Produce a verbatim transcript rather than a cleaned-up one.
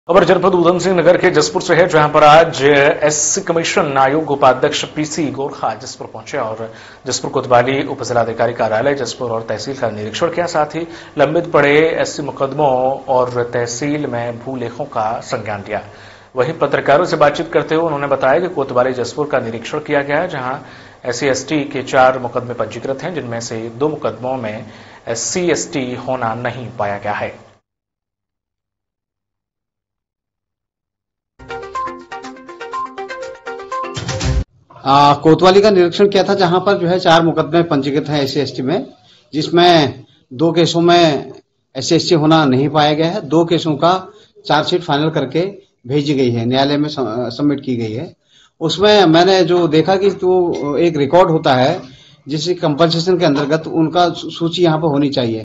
खबर जनपद उधम सिंह नगर के जसपुर से है, जहां पर आज एससी कमीशन आयोग उपाध्यक्ष पीसी गोरखा जसपुर पहुंचे और जसपुर कोतवाली उप जिलाधिकारी कार्यालय जसपुर और तहसील का निरीक्षण किया। साथ ही लंबित पड़े एससी मुकदमों और तहसील में भूलेखों का संज्ञान लिया। वहीं पत्रकारों से बातचीत करते हुए उन्होंने बताया कि कोतवाली जसपुर का निरीक्षण किया गया है, जहां एससी एसटी के चार मुकदमे पंजीकृत हैं, जिनमें से दो मुकदमों में एससी एसटी होना नहीं पाया गया है। आ, कोतवाली का निरीक्षण किया था, जहां पर जो है चार मुकदमे पंजीकृत हैं एससी एसटी में, जिसमें दो केसों में एससी एसटी होना नहीं पाया गया है। दो केसों का चार्जशीट फाइनल करके भेजी गई है, न्यायालय में सबमिट की गई है। उसमें मैंने जो देखा कि तो एक रिकॉर्ड होता है जिस कंपनसेशन के अंतर्गत उनका सूची यहाँ पर होनी चाहिए।